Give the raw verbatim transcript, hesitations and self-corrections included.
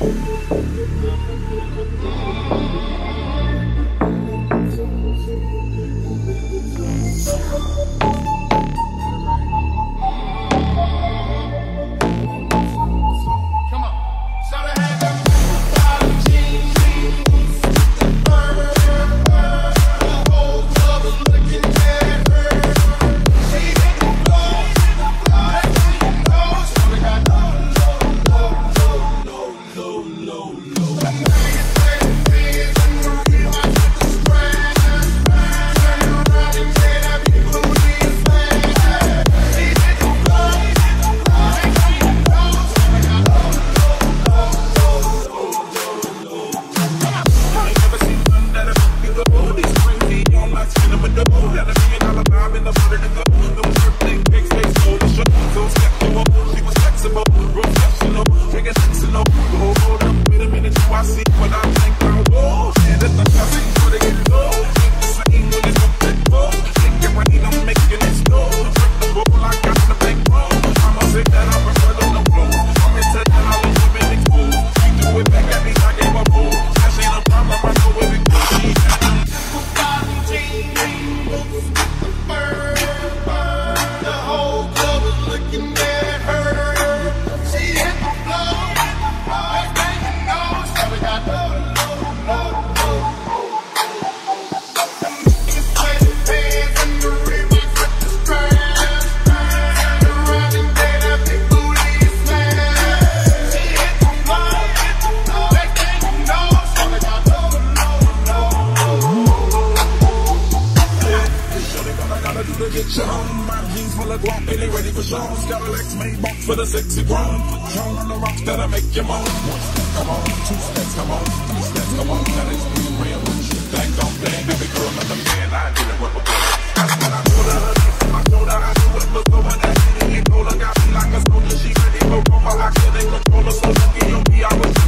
For the sexy grown, shown on the rocks that'll make you moan. One step, come on, two steps, come on, three steps, come on. That is real, real. Bang on, bang, baby girl, another man. I didn't work before. That's what I told her. I told her I do it, look over that city and go. Got me like a soldier, she ready for Roma. I couldn't control her, so lucky on me, I was.